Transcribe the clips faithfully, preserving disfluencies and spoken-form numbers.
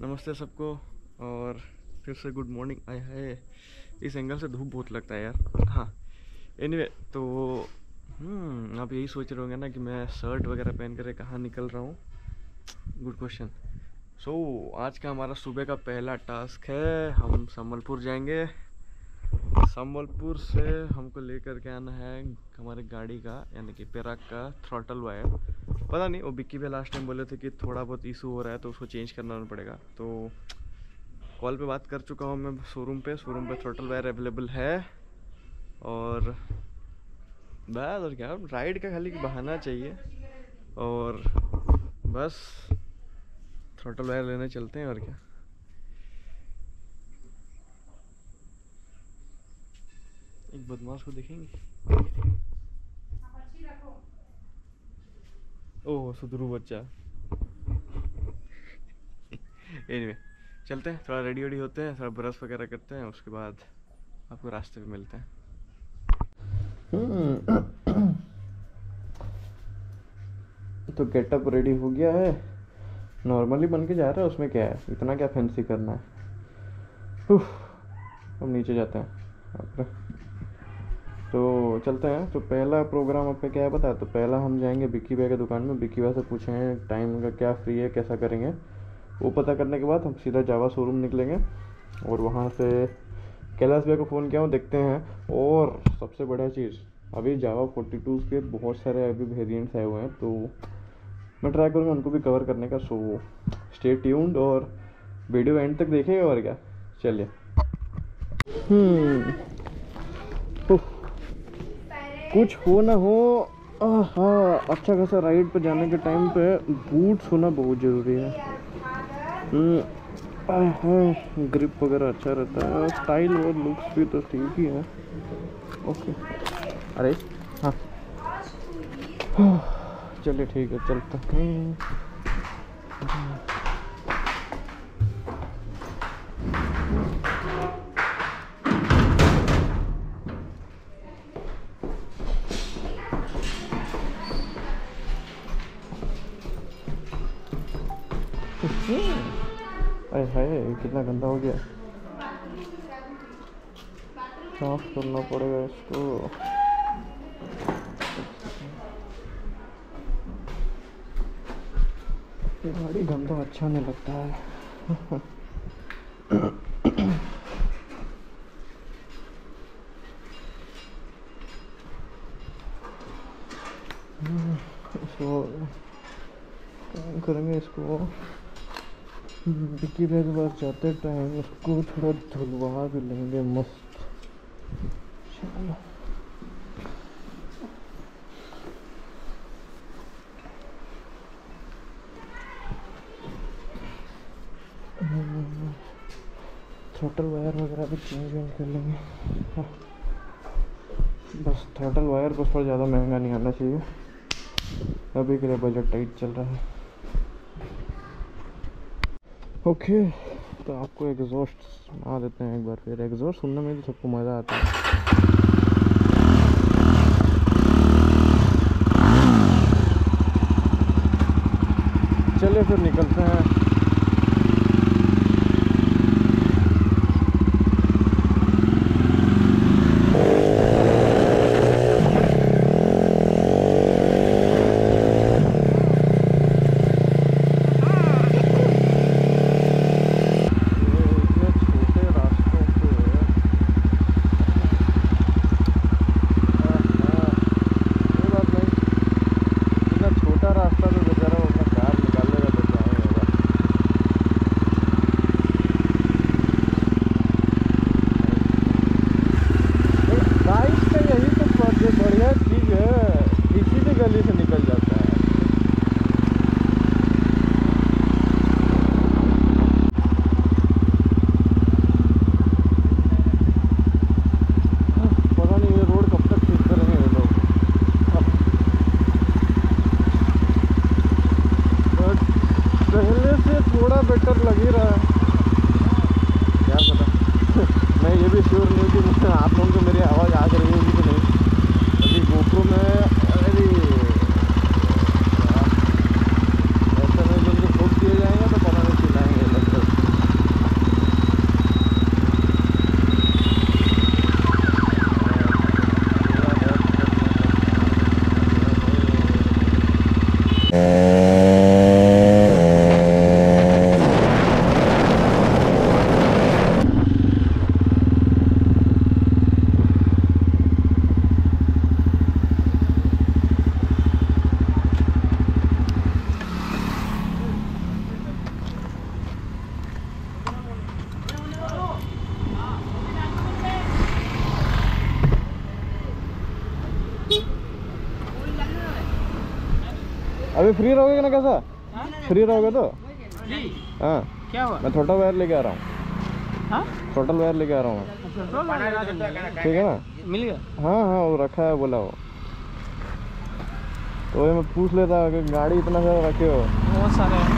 नमस्ते सबको और फिर से गुड मॉर्निंग। आए है इस एंगल से धूप बहुत लगता है यार। हाँ एनीवे anyway, तो हम्म आप यही सोच रहे होंगे ना कि मैं शर्ट वगैरह पहन कर कहाँ निकल रहा हूँ। Good question. सो आज का हमारा सुबह का पहला टास्क है, हम संबलपुर जाएंगे। संबलपुर से हमको लेकर के आना है हमारे गाड़ी का यानी कि पेराक का थ्रॉटल वायर। पता नहीं वो बिक्की भैया लास्ट टाइम बोले थे कि थोड़ा बहुत इशू हो रहा है तो उसको चेंज करना पड़ेगा। तो कॉल पे बात कर चुका हूँ मैं शोरूम पे शोरूम पे थ्रॉटल वायर अवेलेबल है। और बस और क्या, राइड का खाली बहाना चाहिए और बस थ्रॉटल वायर लेने चलते हैं। और क्या, एक बदमाश को देखेंगे। ओह सुधरू बच्चा। एनीवे चलते हैं, थोड़ा रेडी वेडी होते हैं, थोड़ा ब्रश वगैरह करते हैं, उसके बाद आपको रास्ते पे मिलते हैं। तो गेटअप रेडी हो गया है, नॉर्मली बन के जा रहा है, उसमें क्या है, इतना क्या फैंसी करना है। उफ, अब नीचे जाते हैं। तो चलते हैं। तो पहला प्रोग्राम आपका क्या है पता है? तो पहला हम जाएंगे बिक्की भाई की दुकान में। बिक्की भाई से पूछेंगे टाइम का क्या फ्री है, कैसा करेंगे। वो पता करने के बाद हम सीधा जावा शोरूम निकलेंगे और वहाँ से कैलाश भैया को फ़ोन किया हूँ, देखते हैं। और सबसे बड़ा चीज़, अभी जावा फोर्टी टू के बहुत सारे अभी वेरिएंट्स आए हुए हैं, तो मैं ट्राई करूँगा उनको भी कवर करने का। सो स्टे ट्यून्ड और वीडियो एंड तक देखिएगा। और क्या, चलिए। हम्म कुछ हो ना हो, हाँ अच्छा खासा राइड पे जाने के टाइम पे बूट्स होना बहुत ज़रूरी है। है ग्रिप वगैरह अच्छा रहता है, स्टाइल और लुक्स भी तो ठीक ही है। ओके अरे हाँ चलिए ठीक है, चलते हैं। अरे हाय कितना गंदा हो गया, साफ करना पड़ेगा इसको। ये गाड़ी गंदा अच्छा नहीं लगता है। इसको काम करेंगे, इसको बिक्की भाई के पास जाते टाइम उसको थोड़ा धुलवा भी लेंगे मस्त। चलो थ्रॉटल वायर वगैरह भी चेंज वेंज कर लेंगे। हाँ। बस थ्रॉटल वायर बस थोड़ा ज़्यादा महंगा नहीं आना चाहिए, अभी के लिए बजट टाइट चल रहा है। ओके तो आपको एग्जॉस्ट सुना देते हैं एक बार फिर। एग्जॉस्ट सुनने में तो सबको मज़ा आता है। चलिए फिर निकलते हैं। अभी फ्री रहोगे ना? कैसा फ्री रहोगे तो? हाँ क्या हुआ? मैं छोटा वायर लेके आ रहा हूँ। हाँ टोटल वायर लेके आ रहा हूँ। ठीक है ना? मिल गया? हाँ हाँ वो रखा है बोला वो। तो ये मैं पूछ लेता कि गाड़ी इतना सारा रखे हो। बहुत सारे हैं।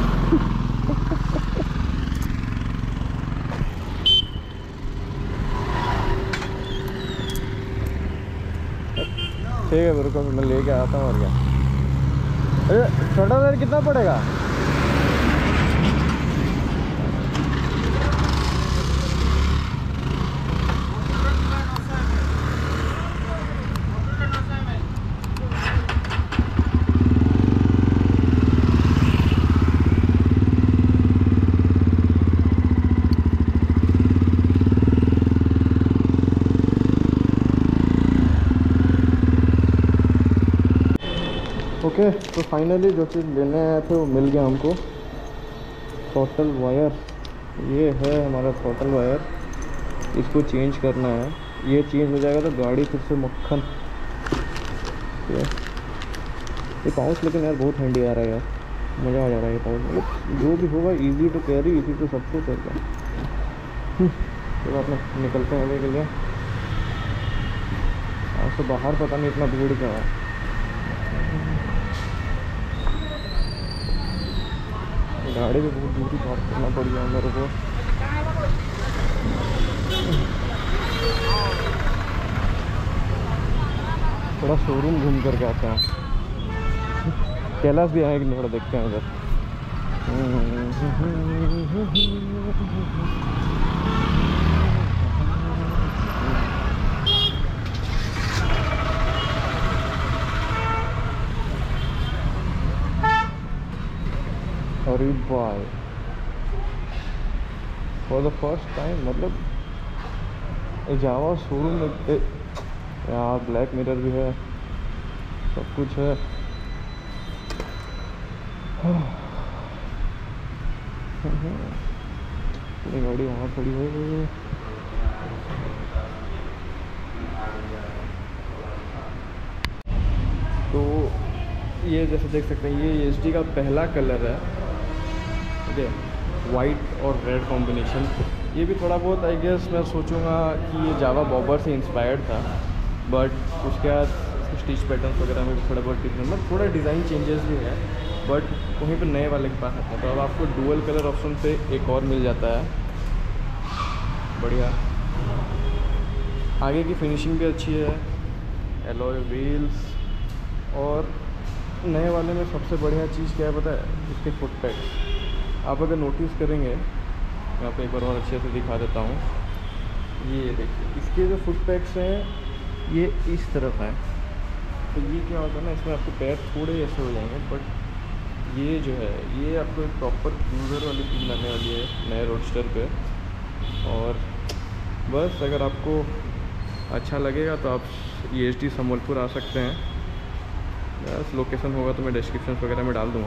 ठीक है मेरे को मैं लेके आता हूँ और क्या। अरे छोटा वायर कितना पड़ेगा? ओके okay, तो फाइनली जो चीज़ लेने आए थे वो मिल गया हमको। टोटल वायर ये है हमारा टोटल वायर। इसको चेंज करना है। ये चेंज हो जाएगा तो गाड़ी फिर से मक्खन। ये पाउच लेकिन यार बहुत हैंडी आ रहा है यार, मज़ा आ जा रहा है ये पाउच। मतलब जो भी होगा easy to carry, easy to सब कुछ है। तो आप निकलते हैं के लिए। आज तो बाहर पता नहीं इतना भीड़ क्या है। गाड़ी भी बहुत दूरी पार्क करना पड़ गया मेरे को। थोड़ा शोरूम घूम करके आते हैं। कैलाश भी आएगी, थोड़ा देखते हैं उधर। अरे भाई फॉर द फर्स्ट टाइम मतलब जावा शोरूम में यार ब्लैक मिरर भी है, सब कुछ है। पूरी गाड़ी वहाँ खड़ी है। तो ये जैसे देख सकते हैं ये एच डी का पहला कलर है। ठीक है, वाइट और रेड कॉम्बिनेशन। ये भी थोड़ा बहुत आई गेस मैं सोचूंगा कि ये जावा बॉबर से इंस्पायर्ड था, बट उसके बाद स्टिच पैटर्न्स वगैरह में भी थोड़ा बहुत डिफरेंट, मतलब थोड़ा डिज़ाइन चेंजेस भी है। बट वहीं पर नए वाले के पास आता है तो अब आपको डुअल कलर ऑप्शन पे एक और मिल जाता है। बढ़िया। आगे की फिनिशिंग भी अच्छी है, एलॉय व्हील्स। और नए वाले में सबसे बढ़िया चीज़ क्या है पता है? इसके फुट पैड्स। आप अगर नोटिस करेंगे, मैं आपको एक बार और अच्छे से दिखा देता हूँ। ये देखिए इसके जो फुट पैड्स हैं ये इस तरफ है। तो ये क्या होता है ना, इसमें आपके पैर थोड़े ऐसे हो जाएंगे, बट ये जो है ये आपको एक प्रॉपर क्रूज़र वाली फील आने वाली है नए रोडस्टर पे। और बस अगर आपको अच्छा लगेगा तो आप ई एच डी संबलपुर आ सकते हैं। बस लोकेशन होगा तो मैं डिस्क्रिप्शन वगैरह में डाल दूँगा।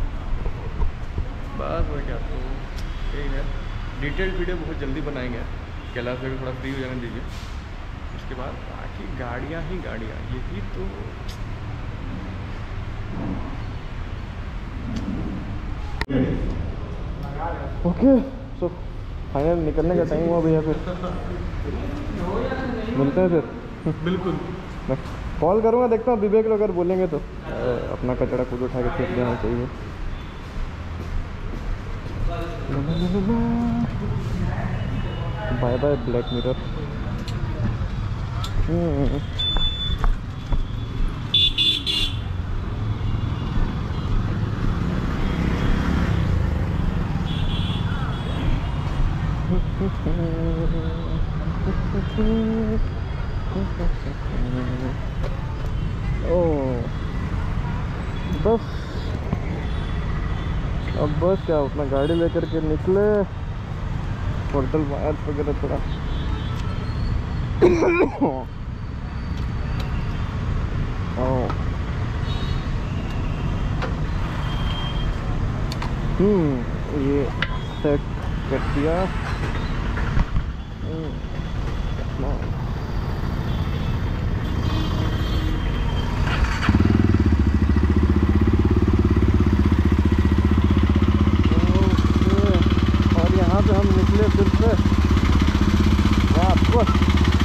बस वो क्या, तो ठीक है। डिटेल्ड वीडियो बहुत जल्दी बनाएंगे। कैलाश भैया थोड़ा फ्री हो जाने दीजिए, उसके बाद बाकी गाड़ियाँ ही गाड़ियाँ। यही तो ओके। सो फाइनल निकलने का टाइम हुआ भैया, फिर मिलते हैं फिर। बिल्कुल मैं कॉल करूँगा, देखता हूँ विवेक अगर बोलेंगे तो अपना कचरा खुद उठा के फेंक देना चाहिए। Bye bye Black Mirror. Oh बस अब बस क्या अपना गाड़ी लेकर के निकले। पोर्टल वायर वगैरह थोड़ा हम्म ये सेट कर दिया। से हम निकले फिर से वापस।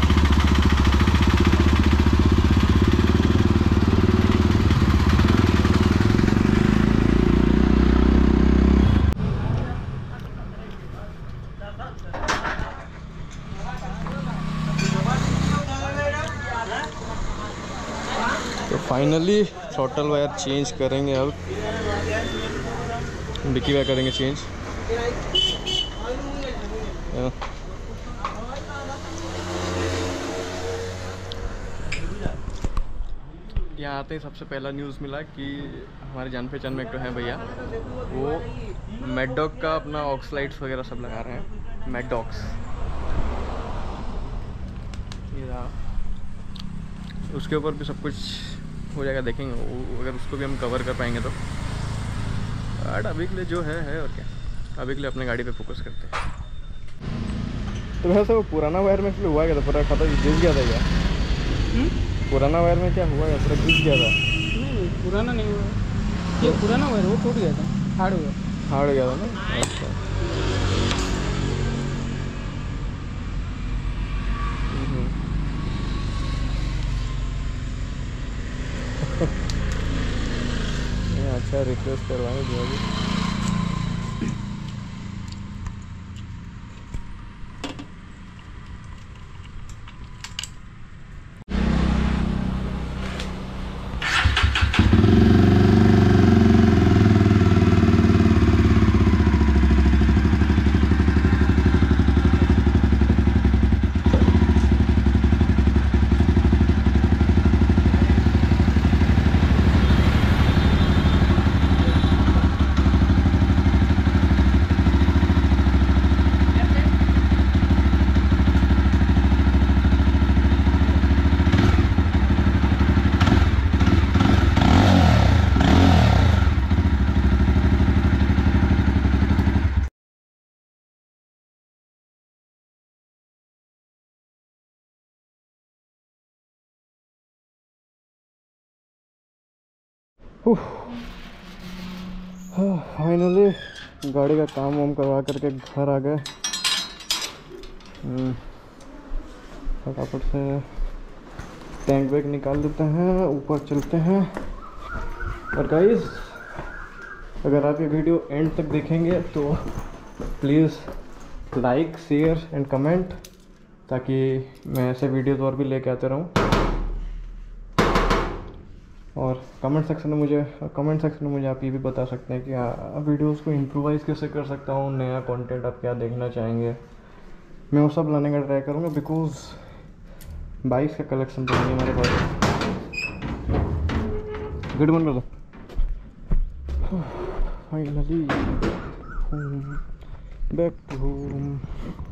तो फाइनली थ्रॉटल वायर चेंज करेंगे अब, डिक्की वायर करेंगे चेंज। यहाँ आते ही सबसे पहला न्यूज़ मिला कि हमारे जान पहचान में एक तो है भैया, वो मैकडॉग का अपना ऑक्सलाइट्स वगैरह सब लगा रहे हैं। मैकडॉग्स ये रहा, उसके ऊपर भी सब कुछ हो जाएगा, देखेंगे अगर उसको भी हम कवर कर पाएंगे तो। बट अभी के लिए जो है है और क्या, अभी के लिए अपने गाड़ी पे फोकस करते हैं। तो वैसे वो पुराना वायर में हुआ क्या था, पूरा खत्म घिस गया था क्या? हुँ? पुराना वायर में क्या हुआ, पूरा घिस गया था? नहीं पुराना नहीं हुआ, ये पुराना वायर वो टूट गया था, हार्ड हुआ हार्ड हो गया था ना। अच्छा अच्छा रिक्वेस्ट करवाएंगे भैया जी। फाइनली गाड़ी का काम वाम करवा करके घर आ गए। फटाफट से टैंक बैग निकाल देते हैं, ऊपर चलते हैं। और गाइस अगर आप ये वीडियो एंड तक देखेंगे तो please like share and comment, ताकि मैं ऐसे वीडियोस और भी लेके आते रहूँ। और कमेंट सेक्शन में मुझे कमेंट सेक्शन में मुझे आप ये भी बता सकते हैं कि आप वीडियोस को इम्प्रोवाइज़ कैसे कर सकता हूँ, नया कंटेंट आप क्या देखना चाहेंगे, मैं वो सब लाने का ट्राई करूँगा। बिकॉज बाइक्स का कलेक्शन तो नहीं है मेरे पास। Good morning. Finally back to home.